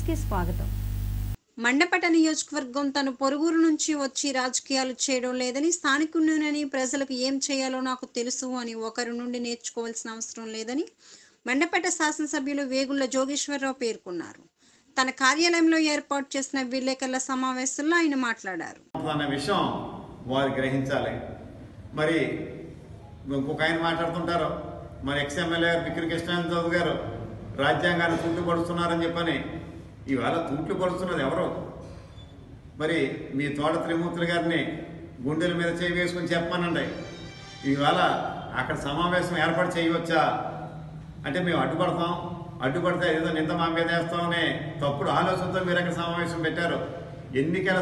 కి స్వాగతం. మండపేట నియోజకవర్గం తను పొరుగురు నుంచి వచ్చి రాజకీయాలు చేయడం లేదని, స్థానికుడినని, ప్రజలకు ఏం చేయాలో నాకు తెలుసు అని ఒకరి నుండి నేర్చుకోవాల్సిన అవసరం లేదని మండపేట శాసనసభ్యులు వేగుళ్ల జోగేశ్వరరావు పేర్కొన్నారు. తన కార్యాలయంలో ఏర్పాటు చేసిన విలేకరుల సమావేశంలో ఆయన మాట్లాడారు. అనే విషయం వారు గ్రహించాలి. మరి ఇంకొక ఆయన మాట్లాడుతుంటారు, మరి ఎక్స్ఎమ్మెల్యే గారు బిక్కిరి కృష్ణారావు గారు రాజ్యాంగాన్ని తూట్లు పడుతున్నారని చెప్పని. ఇవాళ తూట్లు పడుతున్నది ఎవరు? మరి మీ తోట త్రిమూర్తులు గారిని గుండెల మీద చేయి వేసుకుని చెప్పానండి. ఇవాళ అక్కడ సమావేశం ఏర్పాటు చేయవచ్చా అంటే మేము అడ్డుపడతాం, అడ్డుపడితే ఏదో నింద మా మీద వేస్తామనే తప్పుడు ఆలోచనతో మీరు అక్కడ సమావేశం పెట్టారు. ఎన్నికల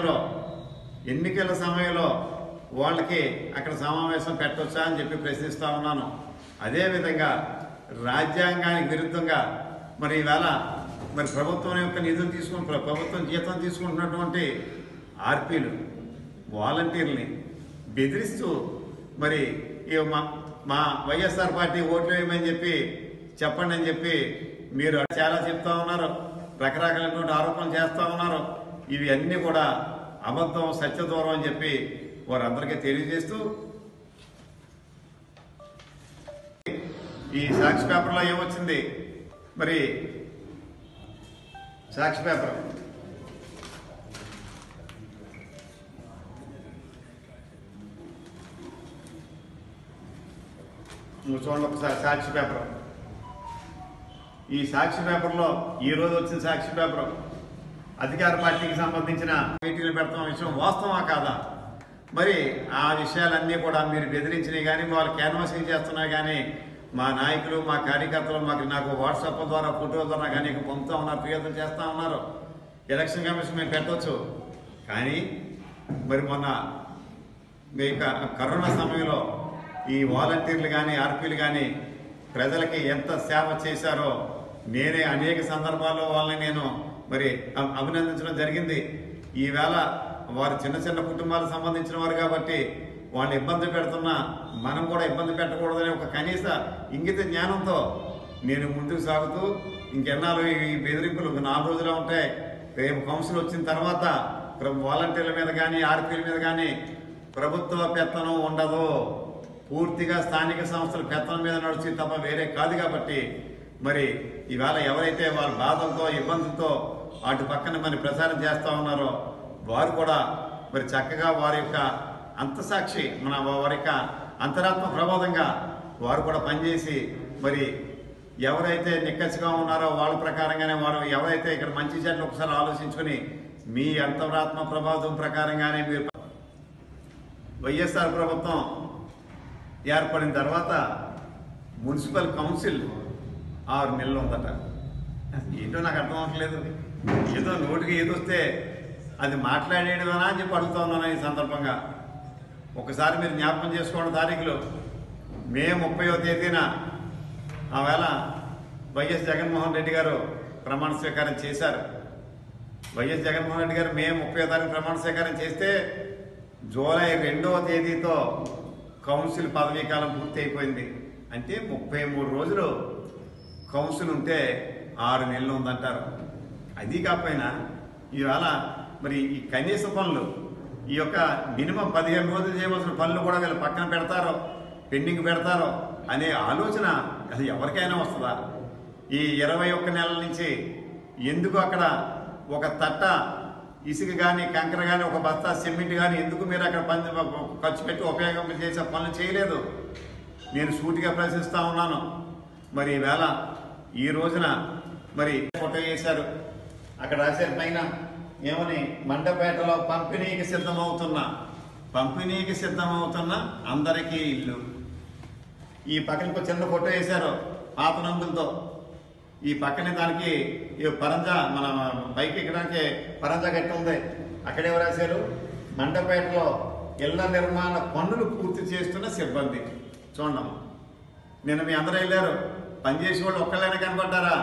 సమయంలో వాళ్ళకి అక్కడ సమావేశం పెట్టవచ్చా అని చెప్పి ప్రశ్నిస్తా ఉన్నాను. అదేవిధంగా రాజ్యాంగానికి విరుద్ధంగా మరి ఈవేళ మరి ప్రభుత్వం యొక్క నిధులు ప్రభుత్వం జీతం తీసుకుంటున్నటువంటి ఆర్పీలు, వాలంటీర్ని బెదిరిస్తూ మరి మా వైఎస్ఆర్ పార్టీ ఓట్లు వేయమని చెప్పి చెప్పండి అని చెప్పి మీరు చాలా చెప్తా ఉన్నారు, రకరకాలైనటువంటి ఆరోపణలు చేస్తూ ఉన్నారు. ఇవి అన్నీ కూడా అబద్ధం, సత్యదూరం అని చెప్పి వారందరికీ తెలియజేస్తూ ఈ సాక్షి పేపర్లో ఏమొచ్చింది, మరి సాక్షి పేపర్ చూడండి ఒకసారి. సాక్షి పేపర్, ఈ సాక్షి పేపర్లో ఈ రోజు వచ్చిన సాక్షి పేపర్ అధికార పార్టీకి సంబంధించిన మీటింగ్లు పెడతాం విషయం వాస్తవమా కాదా? మరి ఆ విషయాలన్నీ కూడా మీరు బెదిరించినవి కానీ, వాళ్ళు క్యాన్వాసింగ్ చేస్తున్నాయి కానీ, మా నాయకులు, మా కార్యకర్తలు నాకు వాట్సాప్ ద్వారా, ఫోటోల ద్వారా కానీ పంపుతా ఉన్నారు, ఫిర్యాదులు చేస్తూ ఉన్నారు. ఎలక్షన్ కమిషన్ మేము పెట్టవచ్చు, కానీ మరి మొన్న కరోనా సమయంలో ఈ వాలంటీర్లు కానీ, ఆర్పీలు కానీ ప్రజలకి ఎంత సేవ చేశారో నేనే అనేక సందర్భాల్లో వాళ్ళని నేను మరి అభినందించడం జరిగింది. ఈవేళ వారు చిన్న చిన్న కుటుంబాలకు సంబంధించిన వారు కాబట్టి వాళ్ళు ఇబ్బంది పెడుతున్నా మనం కూడా ఇబ్బంది పెట్టకూడదనే ఒక కనీస ఇంగిత జ్ఞానంతో నేను ముందుకు సాగుతూ ఇంకెన్నాళ్ళు ఈ బెదిరింపులు 4 రోజులు ఉంటాయి. రేపు కౌన్సిల్ వచ్చిన తర్వాత వాలంటీర్ల మీద కానీ, ఆర్పీల మీద కానీ ప్రభుత్వ పెత్తనం ఉండదు. పూర్తిగా స్థానిక సంస్థల పెత్తనం మీద నడిచి తప్ప వేరే కాదు. కాబట్టి మరి ఇవాళ ఎవరైతే వాళ్ళ బాధలతో, ఇబ్బందులతో వాటి పక్కన మరి ప్రచారం చేస్తూ ఉన్నారో వారు కూడా మరి చక్కగా వారి యొక్క అంతసాక్షి వారి యొక్క అంతరాత్మ ప్రబోధంగా వారు కూడా పనిచేసి మరి ఎవరైతే నిక్కచ్చిగా ఉన్నారో వాళ్ళ ప్రకారంగానే వారు ఎవరైతే ఇక్కడ మంచి చెట్లు ఒకసారి ఆలోచించుకుని మీ అంతరాత్మ ప్రబోధం ప్రకారంగానే మీరు వైఎస్ఆర్ ప్రభుత్వం ఏర్పడిన తర్వాత మున్సిపల్ కౌన్సిల్ 6 నెలలు ఉందట. ఏంటో నాకు అర్థం అవ్వట్లేదు. ఏదో నోటికి ఏదొస్తే అది మాట్లాడేయడమేనా అని చెప్పి అడుగుతా ఉన్నాను. ఈ సందర్భంగా ఒకసారి మీరు జ్ఞాపకం చేసుకోండి. తారీఖులు మే 30వ తేదీన ఆవేళ వైఎస్ జగన్మోహన్ రెడ్డి గారు ప్రమాణ స్వీకారం చేశారు. వైఎస్ జగన్మోహన్ రెడ్డి గారు మే 30వ తారీఖు ప్రమాణ స్వీకారం చేస్తే జూలై 2వ తేదీతో కౌన్సిల్ పదవీ కాలం పూర్తి అయిపోయింది. అంటే 33 రోజులు కౌన్సిల్ ఉంటే 6 నెలలు ఉందంటారు. అది కాకపోయినా ఇవాళ మరి ఈ కనీస పనులు, ఈ యొక్క మినిమం 15 రోజులు చేయవలసిన పనులు కూడా వీళ్ళు పక్కన పెడతారో, పెండింగ్ పెడతారో అనే ఆలోచన అది ఎవరికైనా వస్తుందా? ఈ 21 నెలల నుంచి ఎందుకు అక్కడ ఒక తట్ట ఇసుక కానీ, కంకర కానీ, ఒక బస్తా సిమెంట్ కానీ ఎందుకు మీరు అక్కడ ఖర్చు పెట్టి ఉపయోగం చేసే పనులు చేయలేదు? నేను సూటిగా ప్రశ్నిస్తూ ఉన్నాను. మరి ఈవేళ ఈ రోజున మరి ఫోటో వేశారు, అక్కడ రాశారు పైన ఏమని, మండపేటలో పంపిణీకి సిద్ధమవుతున్న అందరికీ ఇల్లు. ఈ పక్కన చిన్న ఫోటో వేశారు పాత నందులతో. ఈ పక్కనే దానికి పరంజా, మన బైక్ ఎక్కడానికి పరంజా కట్టి ఉంది. అక్కడే రాశారు, మండపేటలో ఇళ్ల నిర్మాణ పనులు పూర్తి చేస్తున్న సిబ్బంది. చూడండి, నిన్న మీ అందరూ వెళ్ళారు, పనిచేసే వాళ్ళు ఒక్కళ్ళైనా కనపడ్డారా?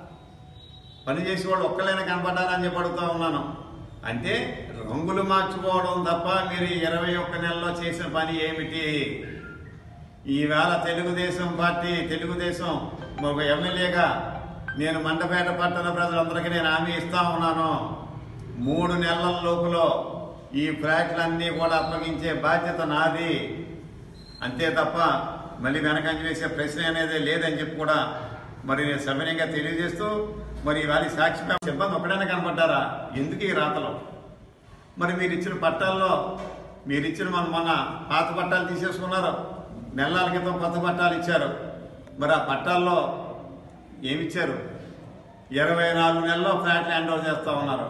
అని చెప్పి అడుగుతా ఉన్నాను. అంటే రంగులు మార్చుకోవడం తప్ప మీరు 21 నెలల్లో చేసిన పని ఏమిటి? ఈవేళ తెలుగుదేశం పార్టీ, తెలుగుదేశం ఒక ఎమ్మెల్యేగా నేను మండపేట పట్టణ ప్రజలందరికీ నేను హామీ ఇస్తా ఉన్నాను, 3 నెలల లోపల ఈ ఫ్లాట్లన్నీ కూడా అప్పగించే బాధ్యత నాది. అంతే తప్ప మళ్ళీ వెనకంజ వేసే ప్రశ్న అనేది లేదని చెప్పి కూడా మరి నేను సవినయంగా తెలియజేస్తూ, మరి ఇవాళ సాక్షి సిబ్బంది ఒకడైనా కనపడ్డారా? ఎందుకు ఈ రాతలు? మరి మీరు ఇచ్చిన పట్టాల్లో మొన్న పాత పట్టాలు తీసేసుకున్నారు, నెలల క్రితం కొత్త పట్టాలు ఇచ్చారు. మరి ఆ పట్టాల్లో ఏమిచ్చారు? 24 నెలల్లో ఫ్లాట్లు హ్యాండ్ ఓవర్ చేస్తూ ఉన్నారు.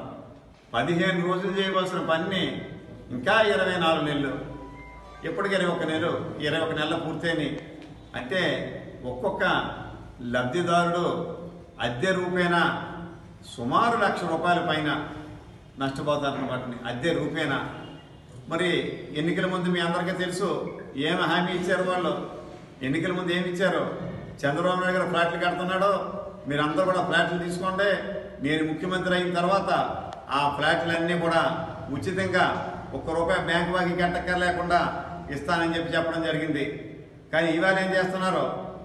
15 రోజులు చేయవలసిన పని ఇంకా 24 నెలలు. ఎప్పటికీ 21 నెలలు పూర్తయినాయి. అంటే ఒక్కొక్క లబ్ధిదారుడు అద్దె రూపేణా సుమారు ₹1,00,000 పైన నష్టపోతారన్నమాట, అద్దె రూపేణా. మరి ఎన్నికల ముందు మీ అందరికీ తెలుసు ఏమి హామీ ఇచ్చారు వాళ్ళు. ఎన్నికల ముందు ఏమి ఇచ్చారు? చంద్రబాబు నాయుడు గారు ఫ్లాట్లు కడుతున్నాడు, మీరందరూ కూడా ఫ్లాట్లు తీసుకోండి, నేను ముఖ్యమంత్రి అయిన తర్వాత ఆ ఫ్లాట్లన్నీ కూడా ఉచితంగా ₹1 బ్యాంకు బాకీ కట్టక్కర్లేకుండా ఇస్తానని చెప్పడం జరిగింది. కానీ ఇవాళ ఏం చేస్తున్నారు?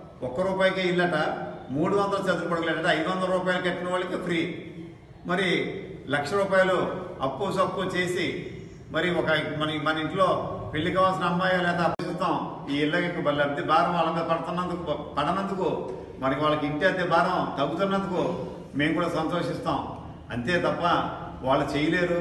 ₹1 ఇల్లట, 300 చదువుకోగలట, ₹500 కట్టిన వాళ్ళకి ఫ్రీ. మరి ₹1,00,000 అప్పు సప్పు చేసి మరి మన ఇంట్లో పెళ్లి కావాల్సిన అమ్మాయి లేదా అప్పిస్తాం, ఈ ఇళ్ళకి లబ్ధి భారం వాళ్ళ మీద పడనందుకు మరి వాళ్ళకి ఇంటి అద్దె భారం తగ్గుతున్నందుకు మేము కూడా సంతోషిస్తాం. అంతే తప్ప వాళ్ళు చేయలేరు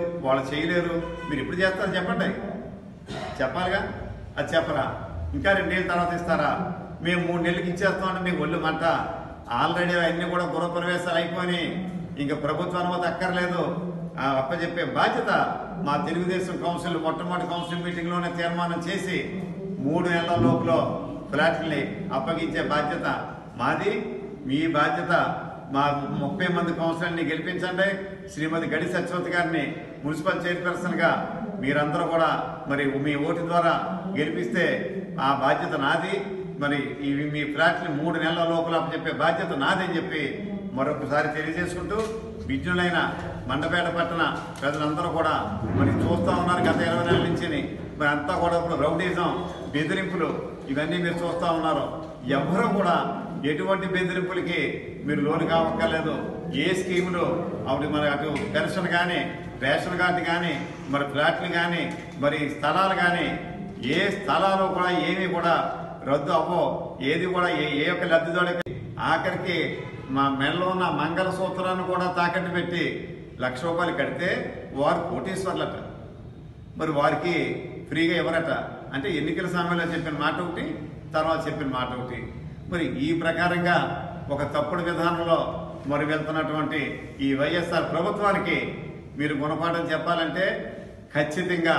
మీరు ఎప్పుడు చేస్తారో చెప్పండి, చెప్పాలిగా. అది చెప్పరా? ఇంకా 2 నెలల తర్వాత ఇస్తారా? మేము 3 నెలలకి ఇచ్చేస్తామంటే మీకు ఒళ్ళు మంట. ఆల్రెడీ అన్నీ కూడా గృహప్రవేశాలు అయిపోయి ఇంకా ప్రభుత్వ అనుమతి అక్కర్లేదు. అప్పచెప్పే బాధ్యత మా తెలుగుదేశం కౌన్సిల్ మొట్టమొదటి కౌన్సిల్ మీటింగ్లోనే తీర్మానం చేసి 3 నెలల లోపల ఫ్లాట్ని అప్పగించే బాధ్యత మాది. మీ బాధ్యత మా 30 మంది కౌన్సిలర్ని గెలిపించండి. శ్రీమతి గడి సత్యవతి గారిని మున్సిపల్ చైర్పర్సన్గా మీరందరూ కూడా మరి మీ ఓటు ద్వారా గెలిపిస్తే ఆ బాధ్యత నాది. మరి ఇవి మీ ఫ్లాట్ని 3 నెలల లోపల చెప్పే బాధ్యత నాదని చెప్పి మరొకసారి తెలియజేసుకుంటూ, విజ్ఞులైన మండపేట పట్టణ ప్రజలందరూ కూడా మరి చూస్తూ ఉన్నారు గత 20 నెలల నుంచి. మరి అంతా కూడా ఇప్పుడు రౌడీజం, బెదిరింపులు ఇవన్నీ మీరు చూస్తూ ఉన్నారు. ఎవ్వరూ కూడా ఎటువంటి బెదిరింపులకి మీరు లోను కావక్కర్లేదు. ఏ స్కీములు మన అటు పెన్షన్ కానీ, రేషన్ కార్డు కానీ, మరి ఫ్లాట్లు కానీ, మరి స్థలాలు కానీ, ఏ స్థలాలు కూడా ఏమీ కూడా రద్దు అవ్వో. ఏది కూడా ఏ ఒక్క లబ్ధిదారుడికి ఆఖరికి మా మెడలో ఉన్న మంగళ సూత్రాన్ని కూడా తాకట్టు పెట్టి ₹1,00,000 కడితే వారు కోటీశ్వర్లట. మరి వారికి ఫ్రీగా ఇవ్వరట. అంటే ఎన్నికల సమయంలో చెప్పిన మాట ఒకటి, తర్వాత చెప్పిన మాట ఒకటి. మరి ఈ ప్రకారంగా ఒక తప్పుడు విధానంలో మరి వెళ్తున్నటువంటి ఈ వైఎస్ఆర్ ప్రభుత్వానికి మీరు గుణపాఠం చెప్పాలంటే ఖచ్చితంగా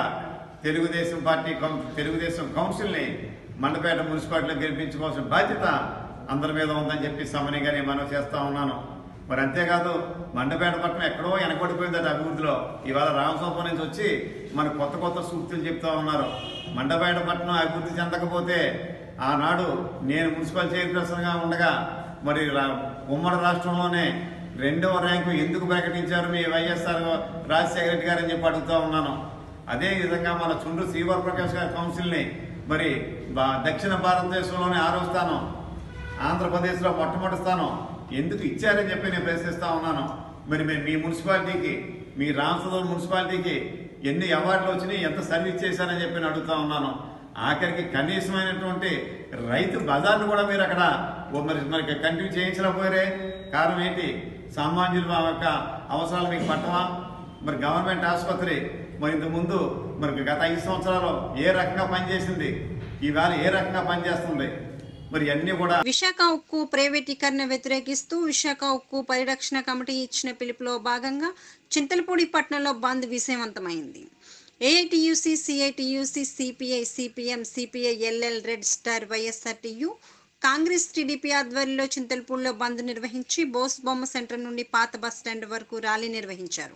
తెలుగుదేశం కౌన్సిల్ని మండపేట మున్సిపాలిటీలో గెలిపించుకోవాల్సిన బాధ్యత అందరి మీద ఉందని చెప్పి సమన్వయంగా నేను మనవి చేస్తా ఉన్నాను. మరి అంతేకాదు, మండపేట పట్టణం ఎక్కడో వెనకబడిపోయిందట అభివృద్ధిలో. ఇవాళ రామసోపం నుంచి వచ్చి మన కొత్త సూక్తులు చెప్తా ఉన్నారు. మండపేట పట్టణం అభివృద్ధి చెందకపోతే ఆనాడు నేను మున్సిపల్ చైర్పర్సన్గా ఉండగా మరి ఉమ్మడి రాష్ట్రంలోనే 2వ ర్యాంకు ఎందుకు ప్రకటించారు మీ వైఎస్ఆర్ రాజశేఖర రెడ్డి గారు అని చెప్పి అడుగుతూ ఉన్నాను. అదేవిధంగా మన చుండ్రు శ్రీవర ప్రకాష్ గారి కౌన్సిల్ని మరి దక్షిణ భారతదేశంలోనే 6వ స్థానం, ఆంధ్రప్రదేశ్లో మొట్టమొదటి స్థానం ఎందుకు ఇచ్చారని చెప్పి నేను ప్రశ్నిస్తా ఉన్నాను. మరి మీ మున్సిపాలిటీకి, మీ రామసదూర్ మున్సిపాలిటీకి ఎన్ని అవార్డులు వచ్చినాయి, ఎంత సర్వీస్ చేశారని చెప్పి నేను అడుగుతా ఉన్నాను. ఆఖరికి కనీసమైనటువంటి రైతు బజార్ను కూడా మీరు అక్కడ మరి కంటిన్యూ చేయించలేకపోయారే. కారణం ఏంటి? సామాన్యుల యొక్క అవసరాలు మీకు పట్టవా? మరి గవర్నమెంట్ ఆసుపత్రి మరి ఇంతకుముందు మరి గత 5 సంవత్సరాలు ఏ రకంగా పనిచేసింది, ఈవేళ ఏ రకంగా పనిచేస్తుంది? మరి అన్ని కూడా. విశాఖ ఉక్కు ప్రైవేటీకరణ వ్యతిరేకిస్తూ విశాఖ ఉక్కు పరిరక్షణ కమిటీ ఇచ్చిన పిలుపులో భాగంగా చింతలపూడి పట్టణంలో బంద్ విజయవంతమైంది. AITUC, CITUC, CPI, CPM, CPI LL, red star, YSRTU, Congress, TDP ఆధ్వర్యంలో చింతలపూడిలో బంద్ నిర్వహించి బోస్ బొమ్మ సెంటర్ నుండి పాత బస్టాండ్ వరకు ర్యాలీ నిర్వహించారు.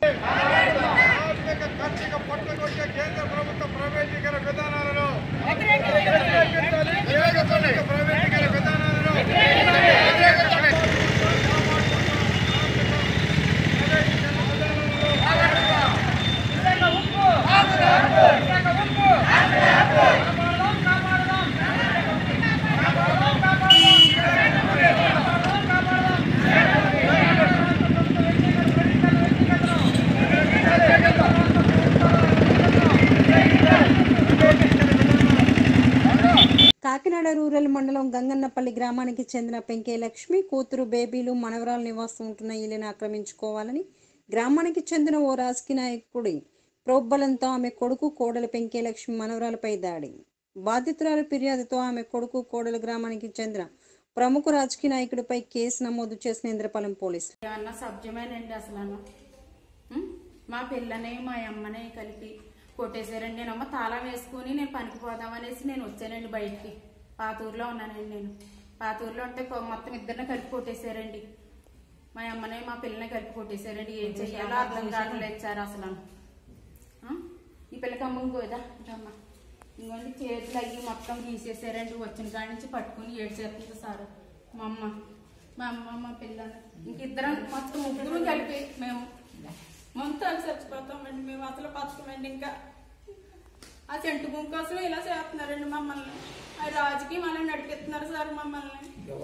కాకినాడ రూరల్ మండలం గంగన్నపల్లి గ్రామానికి చెందిన పెంకే లక్ష్మి కూతురు బేబీలు మనవరాలు నివాసం ఉంటున్న ఇల్లుని ఆక్రమించుకోవాలని గ్రామానికి చెందిన ఓ రాజకీయ నాయకుడి ప్రోద్బలంతో ఆమె కొడుకు కోడలు పెంకే లక్ష్మి మనవరాలపై దాడి. బాధితురాలు ఫిర్యాదుతో ఆమె కొడుకు కోడలు గ్రామానికి చెందిన ప్రముఖ రాజకీయ నాయకుడిపై కేసు నమోదు చేసిన ఇంద్రపాలెం పోలీసులు. ఏమన్నా సబ్జమేనండి అసలు మా పిల్లని మా అమ్మని కలిపి కొట్టేశారండి. నేనమ్మ తాళం వేసుకుని నేను పనికి పోదామనేసి నేను వచ్చానండి బయటికి. పాతూరులో ఉన్నానండి. నేను పాతూరులో ఉంటే మొత్తం ఇద్దరిని కలిపి కొట్టేశారండి. మా అమ్మని మా పిల్లని కలిపి కొట్టేశారండి. ఏం చెయ్యాలో అర్థం కావట్లేదు సార్ అసలు. ఈ పిల్లకి అమ్మ ఇంకోదా అమ్మ ఇంకోండి చేతులు అయ్యి మొత్తం గీసేసారండి. వచ్చిన కాడి నుంచి పట్టుకుని ఏడ్చేస్తుంది సార్ మా అమ్మ మా పిల్లని ఇంకిద్దరం మొత్తం ముగ్గురు కలిపి మేము మొత్తం చచ్చిపోతామండి. మేము అసలు బతకమండి. ఇంకా ఆ సెంటు భూమి కోసం ఇలా చేస్తున్నారండి మమ్మల్ని. ఆ రాజకీయం అలా నడిపిస్తున్నారు సార్ మమ్మల్ని.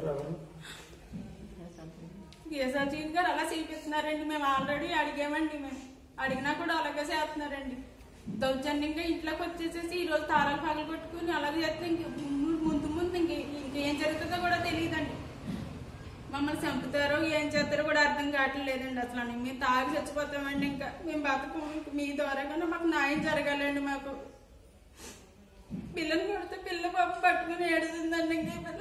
కేసీఆర్ గారు అలా చేపిస్తున్నారండి. మేము ఆల్రెడీ అడిగామండి. మేము అడిగినా కూడా అలాగే చేస్తున్నారండి. దౌర్జన్యంగా ఇంట్లోకి వచ్చేసేసి ఈరోజు తారాలు పగలు కొట్టుకుని అలాగే చేస్తే ముందు ఇంకేం జరుగుతుందో కూడా తెలియదండి. మమ్మల్ని చంపుతారో ఏం చేస్తారో కూడా అర్థం కావట్లేదండి అసలు. మేము తాగి చచ్చిపోతామండి. ఇంకా మేము బతుకు మీ ద్వారా కన్నా మాకు న్యాయం జరగాలండి. మాకు పిల్లలు కొడితే పిల్ల పాప పట్టుకుని ఏడుతుందండి. ఇంకే పిల్ల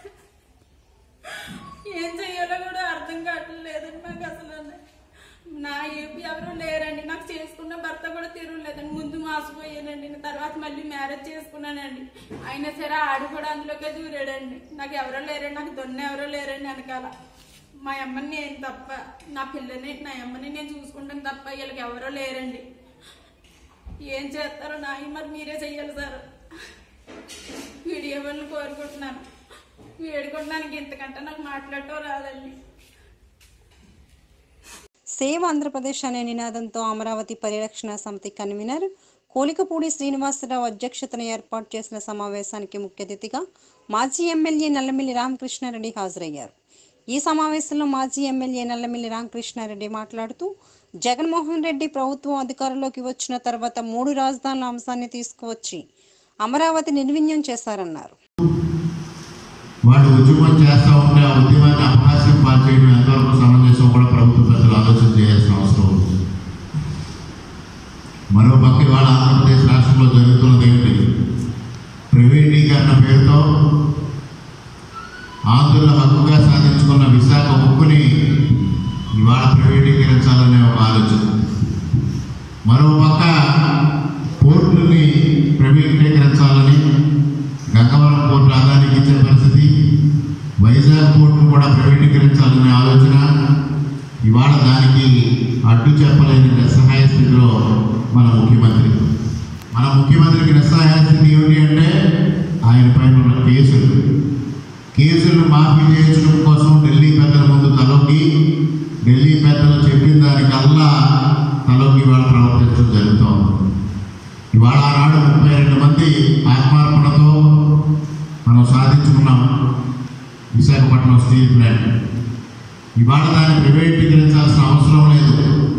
ఏం చెయ్యాలో కూడా అర్థం కావట్లేదండి మాకు అసలు. నా ఎవరు లేరండి. నాకు చేసుకున్న భర్త కూడా తిరగలేదండి. ముందు మాసిపోయానండి. తర్వాత మళ్ళీ మ్యారేజ్ చేసుకున్నానండి. అయినా సరే ఆడు కూడా అందులోకే దూరాడండి. నాకు ఎవరో లేరండి. నాకు దొన్న ఎవరో లేరండి వెనకాల. మా అమ్మని నేను తప్ప నా పిల్లని నా అమ్మని నేను చూసుకుంటాను తప్ప వీళ్ళకి ఎవరో లేరండి. ఏం చేస్తారో మరి మీరే చెయ్యాలి సార్. వీడియో వాళ్ళని కోరుకుంటున్నాను. వేడుకోవడానికి ఇంతకంటే నాకు మాట్లాడటం రాదండి. సేవ్ ఆంధ్రప్రదేశ్ అనే నినాదంతో అమరావతి పరిరక్షణ సమితి కన్వీనర్ కోలికపూడి శ్రీనివాసరావు అధ్యక్షతన ఏర్పాటు చేసిన సమావేశానికి ముఖ్య అతిథిగా మాజీ ఎమ్మెల్యే నల్లమిల్లి రామకృష్ణారెడ్డి హాజరయ్యారు. ఈ సమావేశంలో మాజీ ఎమ్మెల్యే నల్లమిల్లి రామకృష్ణారెడ్డి మాట్లాడుతూ జగన్మోహన్ రెడ్డి ప్రభుత్వం అధికారంలోకి వచ్చిన తర్వాత 3 రాజధానుల అంశాన్ని తీసుకువచ్చి అమరావతి నిర్వీర్యం చేశారన్నారు. వాడు ఉద్యమం చేస్తూ ఉంటే ఆ ఉద్యమాన్ని అపహాస్యం పాల్చేయడం ఎంతవరకు సమంజసం కూడా ప్రభుత్వ పెద్దలు ఆలోచన చేయాల్సిన అవసరం ఉంది. మరో పక్క ఇవాళ ఆంధ్రప్రదేశ్ రాష్ట్రంలో జరుగుతున్నది ఏమిటి? ప్రైవేటీకరణ పేరుతో ఆంధ్రుల హక్కుగా సాధించుకున్న విశాఖ ఉక్కుని ఇవాళ ప్రైవేటీకరించాలనే ఒక ఆలోచన. మరో పక్క పోర్టుని ప్రైవేటీకరించాలని గంగవరం పోర్టు ఆదానికి ఇచ్చే పరిస్థితి, వైజాగ్ పోర్టును కూడా ప్రైవేటీకరించాలనే ఆలోచన. ఇవాళ దానికి అడ్డు చెప్పలేని నిస్సహాయ స్థితిలో మన ముఖ్యమంత్రికి నిస్సహాయ స్థితి ఏమిటి అంటే ఆయన పైన ఉన్న కేసులు మాఫీ చేయించడం కోసం ఢిల్లీ పెద్దల ముందు తలొగ్గి ఢిల్లీ పెద్దలు చెప్పిన దానికల్లా తలొగ్గి ఇవాళ ప్రవర్తించడం జరుగుతోంది. ఇవాళ ఆనాడు 32 మంది ఆత్మార్పణతో మనం సాధించుకున్నాం విశాఖపట్నం స్టీల్ ప్లాంట్. ఇవాళ దాన్ని ప్రైవేటీకరించాల్సిన అవసరం లేదు.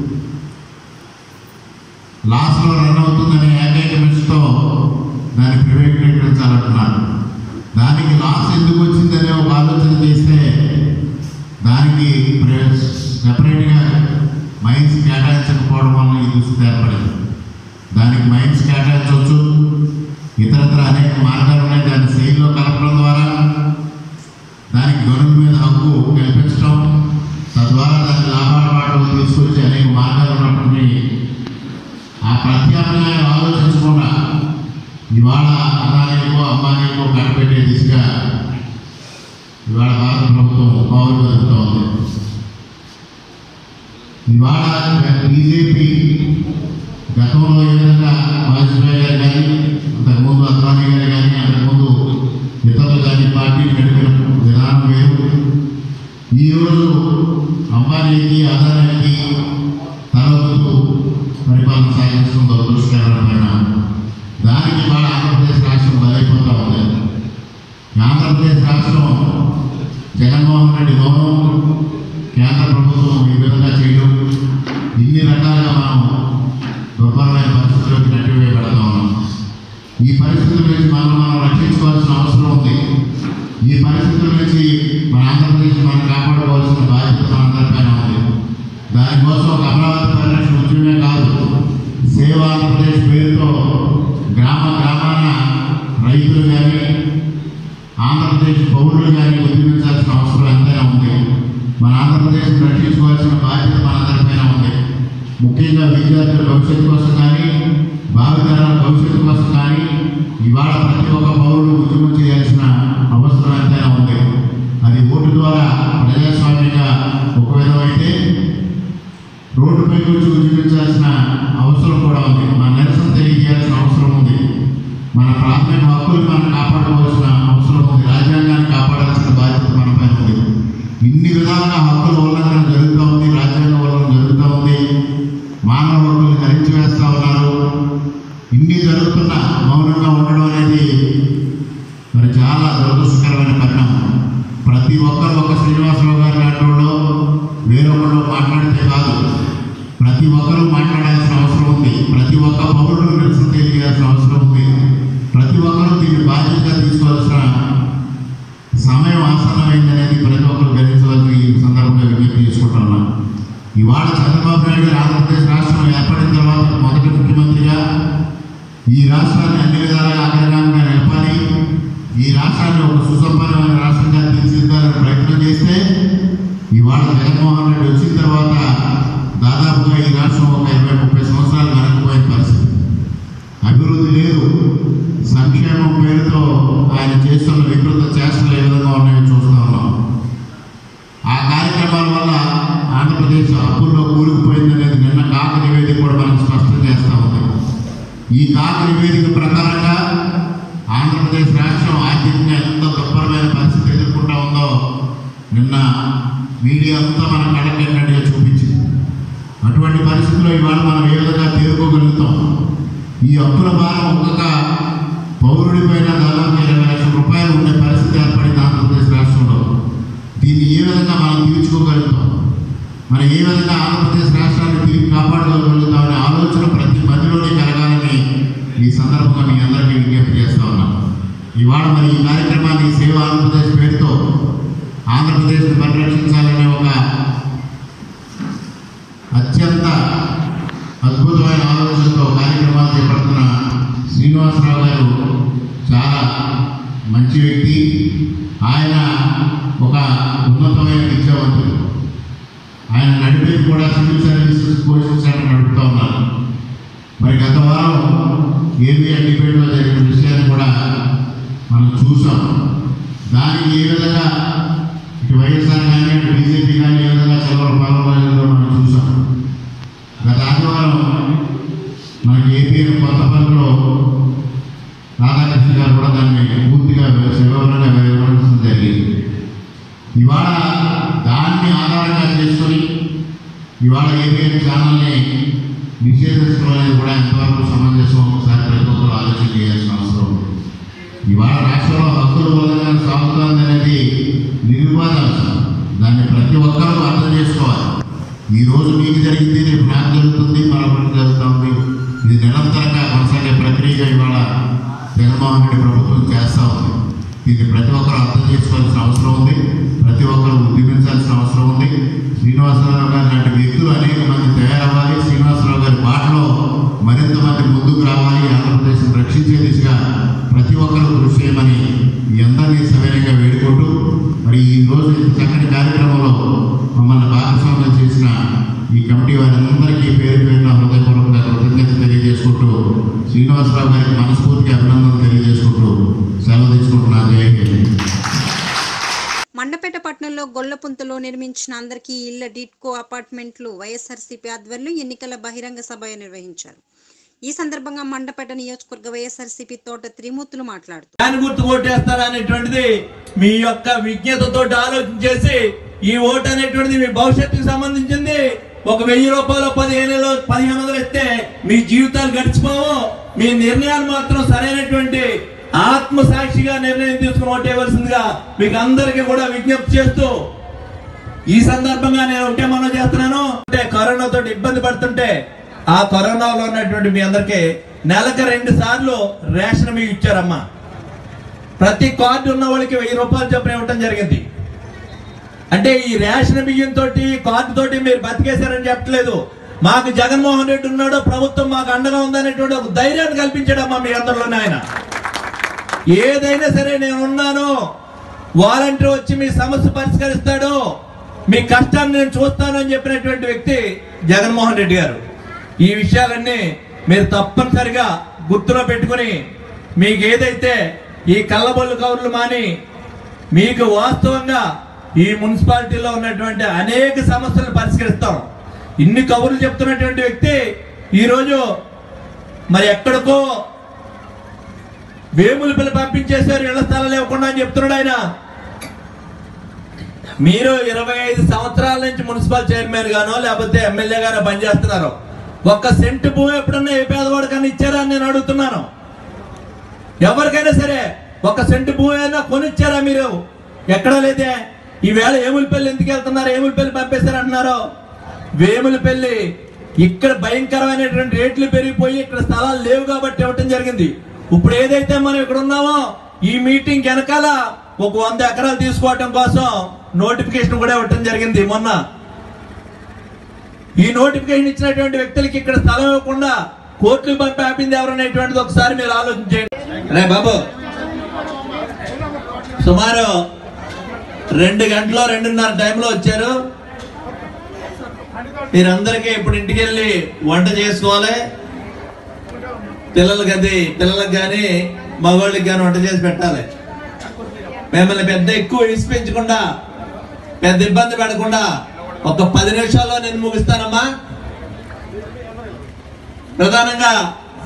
లాస్లో రన్ అవుతుందనే ఏకైక మిషన్తో దాన్ని ప్రైవేటీకరించాలంటున్నారు. దానికి లాస్ ఎందుకు వచ్చిందనే ఒక ఆలోచన చేస్తే దానికి సెపరేట్గా మైన్స్ కేటాయించకపోవడం వల్ల ఈ దుస్థితి ఏర్పడింది. దానికి మైన్స్ కేటాయించవచ్చు, ఇతరత్ర అనేక మార్గాలు ఉన్నాయి. దాన్ని సెయిల్లో కలపడం ద్వారా దానికి గనుల మీద హక్కు కల్పించడం, తద్వారా దాన్ని లాభాల వాటలు తీసుకొచ్చి అనేక మార్గాలు ఉన్నటువంటి ఆ ప్రత్యామ్నాయం ఆలోచించకుండా ఇవాళ అదానికో అంబానీకో కట్టబెట్టే దిశగా ఇవాళ భారత ప్రభుత్వం పౌరులు జరుగుతూ ఉంది. ఇవాళ బీజేపీ గతంలో ఏ విధంగా వాజ్పేయి గారు కానీ అంతకుముందు అద్వానీ గారు కానీ అంతకుముందు ఇతరులు కానీ పార్టీ నడిపిన విధానం వేరు. ఈరోజు అంబానీకి అదానికి తలొద్దు పరిపాలన సాగించడం దురదృష్టకరమైన దానికి ఇవాళ ఆంధ్రప్రదేశ్ రాష్ట్రం బలైపోతూ ఉంది. ఆంధ్రప్రదేశ్ రాష్ట్రం జగన్మోహన్ రెడ్డి గౌరవం కేంద్ర ప్రభుత్వం ఈ విధంగా చేయడం ఇన్ని రకాలుగా మనం దుర్భరమైన పరిస్థితుల్లోకి నెట్టివేయబడతా ఉన్నాం. ఈ పరిస్థితుల నుంచి మనం రక్షించుకోవాల్సిన అవసరం మనం కాపాడుకోవాల్సిన బాధ్యత మనందరిపైన ఉంది. దానికోసం ఒక అమరావతి పరిరక్షణ ఉద్యమే కాదు, సేవ ఆంధ్రప్రదేశ్ పేరుతో గ్రామ గ్రామాన రైతులు కానీ ఆంధ్రప్రదేశ్ పౌరులు కానీ ఉద్యమించాల్సిన అవసరం ఎంతైనా ఉంది. మన ఆంధ్రప్రదేశ్ రక్షించుకోవాల్సిన బాధ్యత మనందరిపైన ఉంది. ముఖ్యంగా విద్యార్థుల భవిష్యత్తు కోసం కానీ భావితరాల భవిష్యత్తు కోసం కానీ ఇవాళ ప్రతి ఒక్క పౌరుడు ఉద్యమం చేయాల్సిన అవసరం ఎంతైనా ఉంది. అది ఓటు ద్వారా ప్రజాస్వామ్యంగా ఒక విధమైతే రోడ్డుపై వచ్చి ఉద్యమించాల్సిన అవసరం కూడా ఉంది. మన నిరసన తెలియజేయాల్సిన అవసరం ఉంది. మన ప్రాథమిక హక్కులు మనం కాపాడుకోవాల్సిన అవసరం ఉంది. రాజ్యాంగాన్ని కాపాడాల్సిన బాధ్యత మనపై ఉంది. ఇన్ని విధాలుగా హక్కుల ఉల్లంఘన జరుగుతూ ఉంది, రాజ్యాంగ ఉల్లంఘన జరుగుతూ ఉంది, మానవ హక్కులు హరించి వేస్తూ ఉన్నారు. ఇన్ని జరుగుతున్న మౌనంగా ఉండడం అనేది మరి చాలా దురదృష్టకరమైన పరిణామం. ప్రతి ఒక్కరు ఒక శ్రీనివాసరావు గారి లాంటి వేరొకళ్ళు మాట్లాడితే కాదు, ప్రతి ఒక్కరూ మాట్లాడాల్సిన అవసరం ఉంది. ప్రతి ఒక్క పౌరుడు నిరసన తెలియాల్సిన అవసరం ఉంది. ప్రతి ఒక్కరూ దీన్ని బాధ్యతగా తీసుకోవాల్సిన సమయం ఆసన్నమైందనేది ప్రతి ఒక్కరు గ్రహించవలసి ఈ సందర్భంగా విజ్ఞప్తి చేసుకుంటున్నాను. ఇవాళ చంద్రబాబు నాయుడు గారు ఆంధ్రప్రదేశ్ రాష్ట్రం ఏర్పడిన తర్వాత మొదటి ముఖ్యమంత్రిగా ఈ రాష్ట్రాన్ని అన్ని విధాలుగా అగ్రగామిగా నిలపాలి, ఈ రాష్ట్రాన్ని ఒక సుసంపన్నమైన రాష్ట్రంగా తీర్చిదిద్దాలని ప్రయత్నం చేస్తే ఇవాళ జగన్మోహన్ రెడ్డి వచ్చిన తర్వాత దాదాపుగా ఈ రాష్ట్రం ఒక 20-30 సంవత్సరాలు వెనక్కిపోయిన పరిస్థితి. అభివృద్ధి లేదు. సంక్షేమం పేరుతో ఆయన చేస్తున్న వికృత చేష్టలు ఏ విధంగా ఉన్నాయో చూస్తూ ఉన్నాం. ఆ కార్యక్రమాల వల్ల ఆంధ్రప్రదేశ్ అప్పుల్లో కూరుకుపోయిందనేది నిన్న కాక నివేదిక కూడా మనకు స్పష్టం చేస్తూ ఉంది. ఈ కాక నివేదిక ప్రకారంగా ఆంధ్రప్రదేశ్ రాష్ట్రం ఆర్థికంగా ఎంత దుర్భరమైన పరిస్థితి ఎదుర్కొంటా ఉందో నిన్న మీడియా అంతా మన కళ్ళకెక్కడిగా చూపించింది. అటువంటి పరిస్థితుల్లో ఇవాళ మనం ఏ విధంగా తేరుకోగలుగుతాం? ఈ అప్పుల భారం ఒక్కొక్క పౌరుడి పైన దాదాపు 20 లక్షల రూపాయలు ఉండే పరిస్థితి ఏర్పడింది ఆంధ్రప్రదేశ్ రాష్ట్రంలో. దీన్ని ఏ విధంగా మనం తీర్చుకోగలుగుతాం? మనం ఏ విధంగా ఆంధ్రప్రదేశ్ రాష్ట్రాన్ని తిరిగి కాపాడుకోగలుగుతాం అనే ఆలోచన ప్రతి మధ్యలోనే కలగాలని ఈ సందర్భంగా మీ అందరికీ విజ్ఞప్తి చేస్తూ ఉన్నాం. ఇవాళ మరి ఈ కార్యక్రమాన్ని సేవ ఆంధ్రప్రదేశ్ పేరుతో ఆంధ్రప్రదేశ్ని పరిరక్షించాలనే ఒక అత్యంత అద్భుతమైన ఆలోచనతో కార్యక్రమాలు చేపడుతున్న శ్రీనివాసరావు గారు చాలా మంచి వ్యక్తి. ఆయన ఒక ఉన్నతమైన విద్యావంతుడు. ఆయన నడిపేది కూడా సివిల్ సర్వీసెస్ కోచింగ్ సెంటర్ నడుపుతూ ఉన్నారు. మరి గత వారం ఏబిఎన్ డిబేట్లో జరిగిన విషయాన్ని కూడా మనం చూసాం. దానికి ఏ విధంగా ఇటు వైఎస్ఆర్ కానీ అటు బీజేపీ కానీ ఏ విధంగా చల్లవరం పాల్గొనలేదో మనం చూసాం. గత ఆదివారం మనకి ఏపీఎన్ కొత్తపల్లిలో రాధాకృష్ణ గారు కూడా దాన్ని పూర్తిగా వివరంగా వివరించడం జరిగింది. ఇవాళ దాన్ని ఆధారంగా చేసుకొని ఇవాళ ఏపీఎన్ ఛానల్ని నిషేధించడం అనేది కూడా ఎంతవరకు సమంజసం ఒకసారి ప్రతి ఒక్కరు ఆలోచన చేయాల్సిన అవసరం ఉంది. ఇవాళ రాష్ట్రంలో హక్కుల ఉల్లంఘన సాగుతుంది అనేది నిర్వివాదాంశం. దాన్ని ప్రతి ఒక్కరూ అర్థం చేసుకోవాలి. ఈరోజు మీకు జరిగింది, రేపు నాకు జరుగుతుంది, మరొకరికి జరుగుతుంది. ఇది నిరంతరంగా కొనసాగే ప్రక్రియగా ఇవాళ జగన్మోహన్ రెడ్డి ప్రభుత్వం చేస్తూ ఉంది. దీన్ని ప్రతి ఒక్కరూ అర్థం చేసుకోవాల్సిన అవసరం ఉంది. ప్రతి ఒక్కరూ ఉద్యమించాల్సిన అవసరం ఉంది. శ్రీనివాసరావు గారి లాంటి వ్యక్తులు అనేక మంది తయారవ్వాలి. శ్రీనివాసరావు గారి బాటలో మరింత మంది ముందుకు రావాలి. ఆంధ్రప్రదేశ్ని రక్షించే దిశగా ప్రతి ఒక్కరూ కృషి చేయమని మీ అందరినీ సవినయంగా వేడుకుంటూ మరి ఈరోజు చక్కటి కార్యక్రమంలో మమ్మల్ని భాగస్వామ్యం చేసిన ఈ కమిటీ వారందరికీ పేరు పేరున హృదయపూర్వకంగా కృతజ్ఞత తెలియజేసుకుంటూ శ్రీనివాసరావు గారికి మనస్ఫూర్తిగా అభినందనలు తెలియజేసుకుంటూ సెలవు తీసుకుంటున్నాను. జై హింద్. మండపేట పట్టణంలో గొల్లపుంతలో నిర్మించిన అందరికీ ఇళ్ల డిట్కో అపార్ట్మెంట్లు వైఎస్ఆర్సీపీ ఆధ్వర్యంలో ఎన్నికల బహిరంగ సభ నిర్వహించారు. ఈ సందర్భంగా మండపేట నియోజకవర్గ వైఎస్ఆర్సీపీ తోట త్రిమూర్తులు మాట్లాడుతూ దాని గుర్తు ఓటేస్తారా అనేటువంటిది మీ యొక్క విజ్ఞతతో ఆలోచన చేసి ఈ ఓటు అనేటువంటిది మీ భవిష్యత్తుకు సంబంధించింది. ఒక 1000 రూపాయలు 1500 ఇస్తే మీ జీవితాలు గడిచిపోవు. మీ నిర్ణయాలు మాత్రం సరైనటువంటి ఆత్మసాక్షిగా నిర్ణయం తీసుకుని ఓటేయవలసిందిగా మీకు అందరికీ కూడా విజ్ఞప్తి చేస్తూ ఈ సందర్భంగా నేను ఒకటే మనం చేస్తున్నాను. అంటే కరోనాతో ఇబ్బంది పడుతుంటే ఆ కరోనాలో ఉన్నటువంటి మీ అందరికీ నెలకు 2 సార్లు రేషన్ మీకు ఇచ్చారమ్మా. ప్రతి కార్డు ఉన్న వాళ్ళకి 1000 రూపాయలు చొప్పున ఇవ్వటం జరిగింది. అంటే ఈ రేషన్ బియ్యం తోటి కార్డు తోటి మీరు బతికేశారని చెప్పట్లేదు. మాకు జగన్మోహన్ రెడ్డి ఉన్నాడు, ప్రభుత్వం మాకు అండగా ఉందనేటువంటి ఒక ధైర్యాన్ని కల్పించాడమ్మా మీ అందరిలోనే ఆయన. ఏదైనా సరే నేను ఉన్నాను, వాలంటీర్ వచ్చి మీ సమస్య పరిష్కరిస్తాడు, మీ కష్టాన్ని నేను చూస్తానని చెప్పినటువంటి వ్యక్తి జగన్మోహన్ రెడ్డి గారు. ఈ విషయాలన్నీ మీరు తప్పనిసరిగా గుర్తులో పెట్టుకుని మీకు ఏదైతే ఈ కళ్ళబొల్లు కౌరులు మాని మీకు వాస్తవంగా ఈ మున్సిపాలిటీలో ఉన్నటువంటి అనేక సమస్యలను పరిష్కరిస్తాం. ఇన్ని కబుర్లు చెప్తున్నటువంటి వ్యక్తి ఈరోజు మరి ఎక్కడికో వేములు పిల్ల పంపించేశారు, ఇళ్ల స్థలాలు ఇవ్వకుండా అని చెప్తున్నాడు ఆయన. మీరు 25 సంవత్సరాల నుంచి మున్సిపల్ చైర్మన్ గానో లేకపోతే ఎమ్మెల్యే గానో పనిచేస్తున్నారు. ఒక్క సెంటు భూమి ఎప్పుడన్నా ఏ పేదవాడికన్నా ఇచ్చారా అని నేను అడుగుతున్నాను. ఎవరికైనా సరే ఒక సెంటు భూమి అయినా కొనిచ్చారా మీరు? ఎక్కడా లేదే. ఈవేళ ఏములపల్లి ఎందుకు వెళ్తున్నారు, ఏములపల్లి పంపేశారంటున్నారు. వేములపల్లి ఇక్కడ భయంకరమైనటువంటి రేట్లు పెరిగిపోయి ఇక్కడ స్థలాలు లేవు కాబట్టి ఇవ్వటం జరిగింది. ఇప్పుడు ఏదైతే మనం ఇక్కడ ఉన్నామో ఈ మీటింగ్ వెనకాల ఒక 100 ఎకరాలు తీసుకోవటం కోసం నోటిఫికేషన్ కూడా ఇవ్వటం జరిగింది మొన్న. ఈ నోటిఫికేషన్ ఇచ్చినటువంటి వ్యక్తులకి ఇక్కడ స్థలం ఇవ్వకుండా కోర్టులు పంపి ఆపింది ఎవరనేటువంటిది ఒకసారి మీరు ఆలోచించండి. రే బాబు, సుమారు 2 గంటలు 2:30 టైంలో వచ్చారు. మీరందరికీ ఇప్పుడు ఇంటికి వెళ్ళి వంట చేసుకోవాలి. పిల్లలకు కానీ మగవాళ్ళకి కానీ వంట చేసి పెట్టాలి. మిమ్మల్ని పెద్ద ఎక్కువ విసిపించకుండా, పెద్ద ఇబ్బంది పెడకుండా ఒక 10 నిమిషాల్లో నేను ముగిస్తానమ్మా. ప్రధానంగా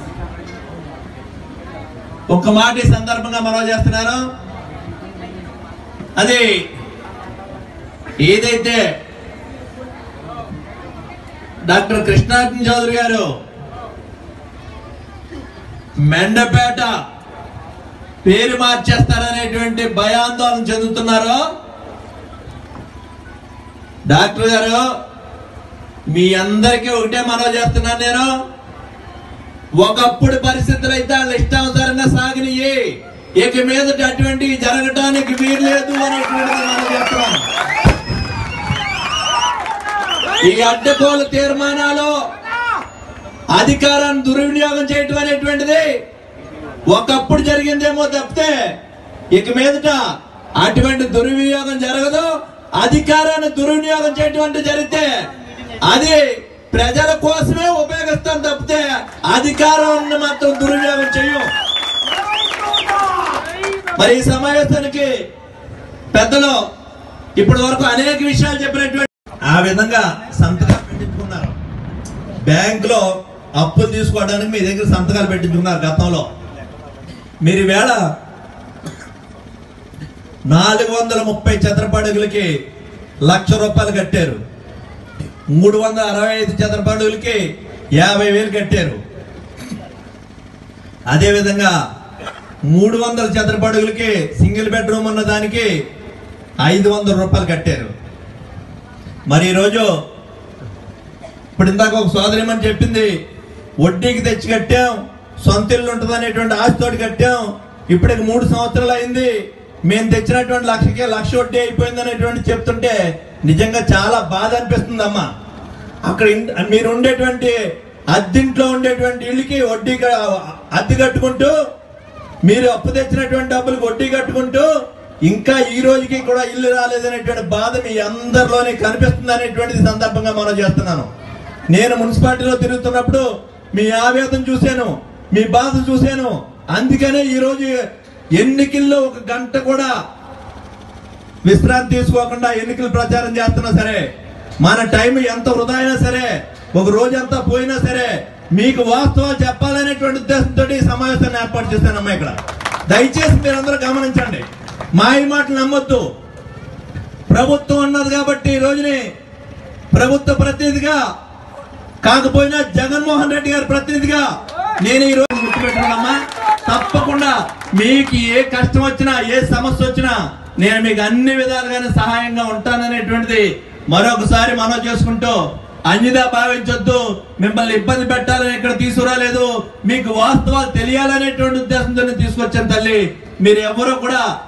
ఒక్క మాట ఈ సందర్భంగా మనవి చేస్తున్నాను. అది ఏదైతే డాక్టర్ కృష్ణార్జున చౌదరి గారు మెండపేట పేరు మార్చేస్తారనేటువంటి భయాందోళన చెందుతున్నారో, డాక్టర్ గారు మీ అందరికీ ఒకటే మనవి చేస్తున్నాను నేను. ఒకప్పుడు పరిస్థితులు అయితే వాళ్ళు ఇష్టానుసారంగా సాగినయి, ఇక మీదట అటువంటివి జరగటానికి వీలు లేదు అనేటువంటిది మనం చెప్తున్నాం. ఈ అడ్డగోలు తీర్మానాలు, అధికారాన్ని దుర్వినియోగం చేయటం అనేటువంటిది ఒకప్పుడు జరిగిందేమో తప్పితే ఇక మీదట అటువంటి దుర్వినియోగం జరగదు. అధికారాన్ని దుర్వినియోగం చేయటం జరిగితే అది ప్రజల కోసమే ఉపయోగిస్తాం తప్పితే అధికారాన్ని మాత్రం దుర్వినియోగం చెయ్యం. మరి ఈ సమావేశానికి పెద్దలు ఇప్పటి వరకు అనేక విషయాలు చెప్పినటువంటి ఆ విధంగా సంతకాలు పెట్టించుకున్నారు. బ్యాంకులో అప్పులు తీసుకోవడానికి మీ దగ్గర సంతకాలు పెట్టించుకున్నారు. గతంలో మీరు ఈవేళ 430 చదరపు అడుగులకి ₹1,00,000 కట్టారు. 365 చదరపు అడుగులకి 50,000 కట్టారు. అదేవిధంగా 300 చదరపు అడుగులకి సింగిల్ బెడ్రూమ్ ఉన్న దానికి ₹500 కట్టారు. మరి ఈరోజు ఇప్పుడు ఇందాక ఒక సోదరిమని చెప్పింది, వడ్డీకి తెచ్చి కట్టాం, సొంత ఇల్లు ఉంటుంది అనేటువంటి ఆశతోటి కట్టాం, ఇప్పటికి 3 సంవత్సరాలు అయింది, మేము తెచ్చినటువంటి లక్ష వడ్డీ అయిపోయింది అనేటువంటి చెప్తుంటే నిజంగా చాలా బాధ అనిపిస్తుంది అమ్మా. అక్కడ మీరు ఉండేటువంటి అద్దెంట్లో ఉండేటువంటి ఇళ్ళకి వడ్డీ అద్దె కట్టుకుంటూ, మీరు అప్పు తెచ్చినటువంటి డబ్బులకు వడ్డీ కట్టుకుంటూ ఇంకా ఈ రోజుకి కూడా ఇల్లు రాలేదనేటువంటి బాధ మీ అందరిలోనే కనిపిస్తుంది అనేటువంటిది సందర్భంగా మనం చేస్తున్నాను. నేను మున్సిపాలిటీలో తిరుగుతున్నప్పుడు మీ ఆవేదన చూశాను, మీ బాధ చూశాను. అందుకనే ఈరోజు ఎన్నికల్లో 1 గంట కూడా విశ్రాంతి తీసుకోకుండా ఎన్నికల ప్రచారం చేస్తున్నా సరే, మన టైం ఎంత వృధా అయినా సరే, ఒక రోజంతా పోయినా సరే మీకు వాస్తవాలు చెప్పాలనేటువంటి ఉద్దేశంతో ఈ సమావేశాన్ని ఏర్పాటు చేశానమ్మా. ఇక్కడ దయచేసి మీరందరూ గమనించండి, మాయ మాటలు నమ్మొద్దు. ప్రభుత్వం ఉన్నది కాబట్టి ఈ రోజుని ప్రభుత్వ ప్రతినిధిగా కాకపోయినా జగన్మోహన్ రెడ్డి గారి ప్రతినిధిగా నేను ఈ రోజు గుర్తుపెట్టుకున్నామ్మా. తప్పకుండా మీకు ఏ కష్టం వచ్చినా, ఏ సమస్య వచ్చినా నేను మీకు అన్ని విధాలుగానే సహాయంగా ఉంటాననేటువంటిది మరొకసారి మనం చేసుకుంటూ, అన్యదా భావించొద్దు, మిమ్మల్ని ఇబ్బంది పెట్టాలని ఇక్కడ తీసుకురాలేదు, మీకు వాస్తవాలు తెలియాలనేటువంటి ఉద్దేశంతో తీసుకొచ్చాను తల్లి. మీరు ఎవరో కూడా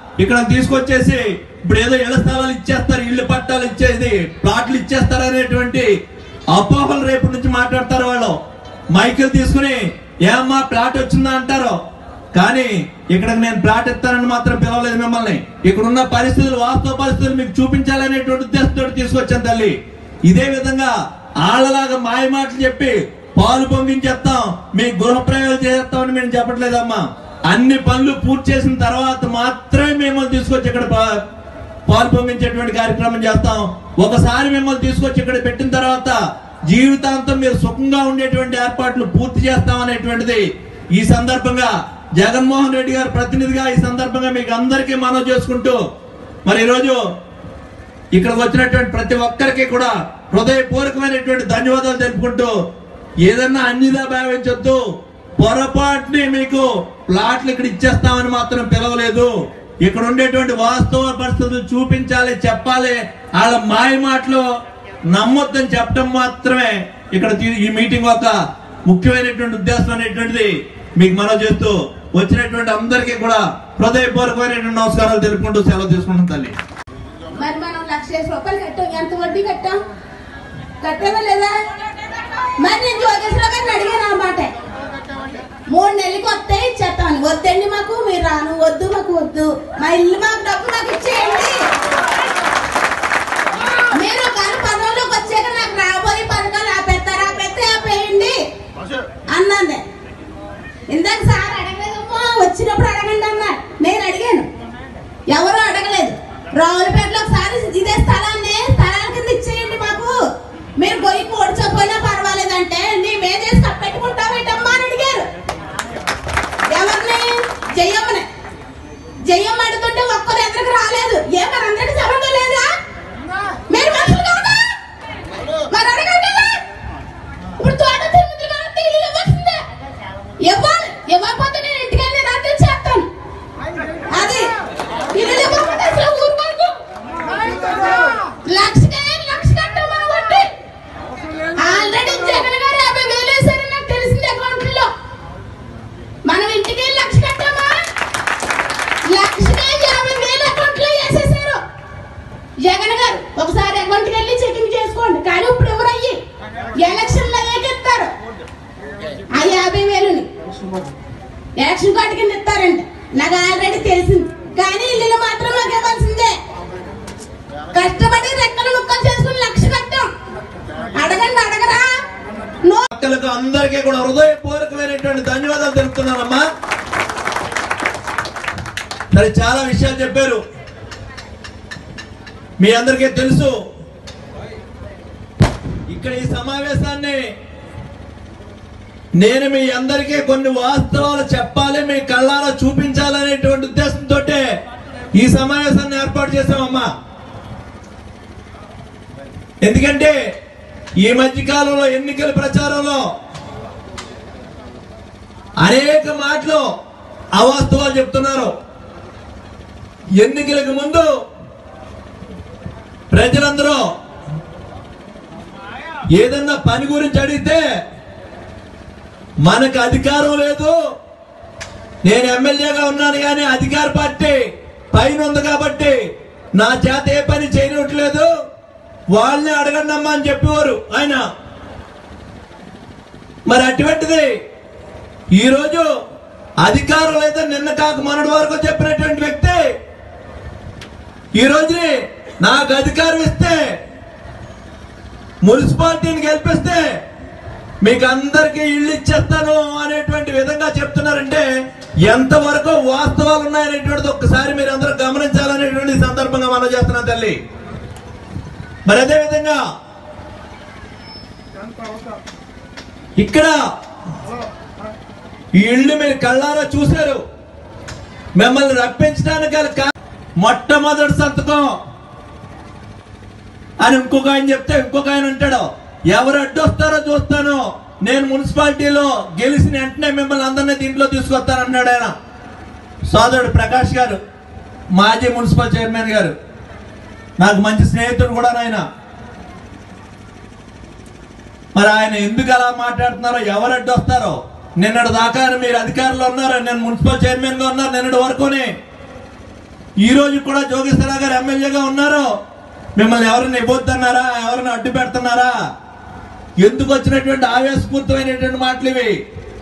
ఇక్కడ తీసుకొచ్చేసి ఇప్పుడు ఏదో ఇళ్ల స్థలాలు ఇచ్చేస్తారు, ఇళ్ల పట్టాలు ఇచ్చేది, ప్లాట్లు ఇచ్చేస్తారు అనేటువంటి అపోహలు రేపు నుంచి మాట్లాడతారు. వాళ్ళు మైకులు తీసుకుని ఏమ్మా ప్లాట్ వచ్చిందా అంటారు. కానీ ఇక్కడ నేను ప్లాట్ ఇస్తానని మాత్రం పిలవలేదు మిమ్మల్ని. ఇక్కడ ఉన్న పరిస్థితులు, వాస్తవ పరిస్థితులు మీకు చూపించాలనేటువంటి ఉద్దేశంతో తీసుకొచ్చాను తల్లి. ఇదే విధంగా ఆళ్ళలాగా మాయ మాటలు చెప్పి పాలు పొంగించేస్తాం, మీ గృహప్రయోగం చేస్తామని మేము చెప్పట్లేదమ్మా. అన్ని పనులు పూర్తి చేసిన తర్వాత మాత్రమే మిమ్మల్ని తీసుకొచ్చి ఇక్కడ పాలు పొంగించేటువంటి కార్యక్రమం చేస్తాం. ఒకసారి మిమ్మల్ని తీసుకొచ్చి ఇక్కడ పెట్టిన తర్వాత జీవితాంతం మీరు సుఖంగా ఉండేటువంటి ఏర్పాట్లు పూర్తి చేస్తాం అనేటువంటిది ఈ సందర్భంగా జగన్మోహన్ రెడ్డి గారు ప్రతినిధిగా ఈ సందర్భంగా మీకు అందరికీ మనవి చేసుకుంటూ, మరి ఈరోజు ఇక్కడికి వచ్చినటువంటి ప్రతి ఒక్కరికి కూడా హృదయపూర్వకమైనటువంటి ధన్యవాదాలు తెలుపుకుంటూ, ఏదన్నా అన్నిదా భావించొద్దు. పొరపాటుని మీకు ప్లాట్లు ఇక్కడ ఇచ్చేస్తామని మాత్రం పిలవలేదు. ఇక్కడ ఉండేటువంటి వాస్తవ పరిస్థితులు చూపించాలి, చెప్పాలి. వాళ్ళ మాయ మాటలు నమ్మొద్దని చెప్పడం మాత్రమే ఇక్కడ ఈ మీటింగ్ ఒక ముఖ్యమైనటువంటి ఉద్దేశం అనేటువంటిది మీకు మనవి చేస్తూ, వచ్చినటువంటి అందరికీ కూడా హృదయపూర్వకమైనటువంటి నమస్కారాలు తెలుపుకుంటూ సెలవు తీసుకుంటాం తల్లి. మరి మనం 1,00,000 రూపాయలు కట్టాం, ఎంత వడ్డీ కట్టాం? కట్టామా లేదా? మరి నేను జోగేశ్వరరావు గారిని అడిగాను అన్నమాట, 3 నెలలకి వస్తే ఇచ్చేస్తాను. వద్దండి మాకు, మీరు రాను, వద్దు మాకు, వద్దు, మా ఇల్లు మాకు డబ్బు నాకు ఇచ్చేయండి. మీరు కానీ పదవులోకి వచ్చాక నాకు రాబోయే పథకాలు ఆపేయండి అన్నాను. ఇందాక సార్ అడగలేదమ్మా, వచ్చినప్పుడు అడగండి అన్నారు. నేను అడిగాను, ఎవరు అడగలేదు. రావులపేటలో ఒకసారి ఇదే స్థలాన్ని స్థలాల కింద ఇచ్చేయండి మాకు, మీరు గొయ్యి పోడ్చకపోయినా పర్వాలేదంటే మేమే చేసి కప్పెట్టుకుంటామేటమ్మా అని అడిగారు. ఎవరిని? జయమ్మని. జయమ్మ అడుగుతుంటే ఒక్కరు ఎదురుకు రాలేదు. ఏ మరి అందరికీ సంబంధం లేదా? మీరు మనుషులు కాదా? మరి అడగండి కదా. ఇప్పుడు తోట తిరుమతి కాబట్టి ఇల్లు ఇవ్వాల్సిందే. ఇవ్వకపోతే నేను ఇంటికి వెళ్ళి రాత్రి చేస్తాను. అది ఇల్లు ఇవ్వకపోతే అసలు ఊరుకోను. లక్ష కట్టాం కాబట్టి ఆల్రెడీ జగన్ గారు 50,000 వేశారని నాకు తెలిసింది అకౌంట్లో. మనం ఇంటికి వెళ్ళి 1,00,000 కట్టామా? 1,50,000 అకౌంట్లో వేసేసారు జగన్ గారు. ఒకసారి అకౌంట్కి వెళ్ళి చెకింగ్ చేసుకోండి. కానీ ఇప్పుడు ఎవరు అయ్యి ఎలక్షన్లు అయ్యాక ఇస్తారు ఆ 50,000ని ఎలక్షన్ కార్డు కింద ఇస్తారండి. నాకు ఆల్రెడీ తెలిసింది. కానీ ఇల్లు మాత్రం నాకు ఇవ్వాల్సిందే. కష్టపడి రెక్కలు ముక్కలు చేసుకుని 1,00,000 కట్టాం. అడగండి, అడగరా? అందరికీ కూడా హృదయపూర్వకమైనటువంటి ధన్యవాదాలు తెలుపుతున్నానమ్మా. సరే, చాలా విషయాలు చెప్పారు. మీ అందరికీ తెలుసు, ఇక్కడ ఈ సమావేశాన్ని నేను మీ అందరికీ కొన్ని వాస్తవాలు చెప్పాలి, మీ కళ్ళారా చూపించాలనేటువంటి ఉద్దేశంతో ఈ సమావేశాన్ని ఏర్పాటు చేశామమ్మా. ఎందుకంటే ఈ మధ్య కాలంలో ఎన్నికల ప్రచారంలో అనేక మాటలు అవాస్తవాలు చెప్తున్నారు. ఎన్నికలకు ముందు ప్రజలందరూ ఏదన్నా పని గురించి అడిగితే మనకు అధికారం లేదు, నేను ఎమ్మెల్యేగా ఉన్నాను కానీ అధికార పార్టీ పైన ఉంది కాబట్టి నా చేత ఏ పని చేయనట్లేదు, వాళ్ళని అడగండి అమ్మా అని చెప్పేవారు ఆయన. మరి అటువంటిది ఈరోజు అధికారం లేదా నిన్న కాక మొన్నటి వరకు చెప్పినటువంటి వ్యక్తి ఈ రోజుని నాకు అధికారం ఇస్తే, మున్సిపాలిటీని గెలిపిస్తే మీకు అందరికీ ఇల్లు ఇచ్చేస్తాను అనేటువంటి విధంగా చెప్తున్నారంటే ఎంతవరకు వాస్తవాలు ఉన్నాయనేటువంటిది ఒక్కసారి మీరు అందరూ గమనించాలనేటువంటి సందర్భంగా మనం చేస్తున్నాం తల్లి. మరి అదే విధంగా ఇక్కడ ఈ ఇల్లు మీరు కళ్ళారా చూశారు. మిమ్మల్ని రప్పించడానికి మొట్టమొదటి సంతకం అని ఇంకొక ఆయన చెప్తే ఇంకొక ఆయన అంటాడు, ఎవరు అడ్డొస్తారో చూస్తాను, నేను మున్సిపాలిటీలో గెలిచిన వెంటనే మిమ్మల్ని అందరినీ దీంట్లో తీసుకొస్తానన్నాడు ఆయన. సోదరుడు ప్రకాష్ గారు, మాజీ మున్సిపల్ చైర్మన్ గారు, నాకు మంచి స్నేహితుడు కూడా ఆయన. మరి ఆయన ఎందుకు అలా మాట్లాడుతున్నారో, ఎవరు అడ్డొస్తారో, నిన్నటి దాకా మీరు అధికారంలో ఉన్నారు, నేను మున్సిపల్ చైర్మన్ గా ఉన్నారు నిన్నటి వరకునే. ఈ రోజు కూడా జోగేశ్వరరావు గారు ఎమ్మెల్యేగా ఉన్నారు. మిమ్మల్ని ఎవరిని ఇవ్వద్దన్నారా? ఎవరిని అడ్డు పెడుతున్నారా? ఎందుకు వచ్చినటువంటి ఆవేశపూరితమైనటువంటి మాటలు ఇవి?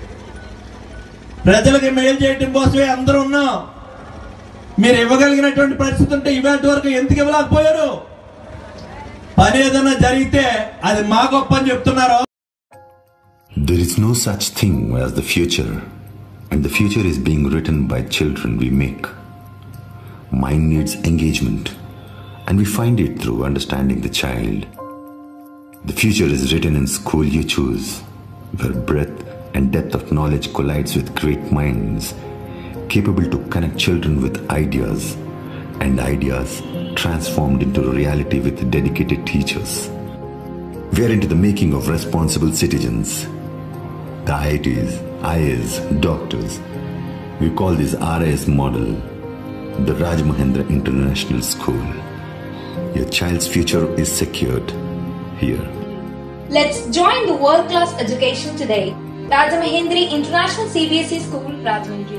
ప్రజలకు మేలు చేయటం కోసమే అందరూ ఉన్నాం. మీరు ఇవ్వగలిగినటువంటి పరిస్థితి ఉంటే ఇవాటి వరకు ఎందుకు ఇవ్వలేకపోయారు? పని ఏదైనా జరిగితే అది మా గొప్ప అని చెప్తున్నారు. There is no such thing as the future, and the future is being written by children we make. Mind needs engagement, and we find it through understanding the child. The future is written in school you choose, where breadth and depth of knowledge collides with great minds, capable to connect children with ideas, and ideas transformed into reality with dedicated teachers. We are into the making of responsible citizens. The IITs, IAS, doctors. We call this RIS model the Rajamahendra International School. Your child's future is secured here. Let's join the world-class education today. Rajamahendra International CBSE School, Rajahmundry.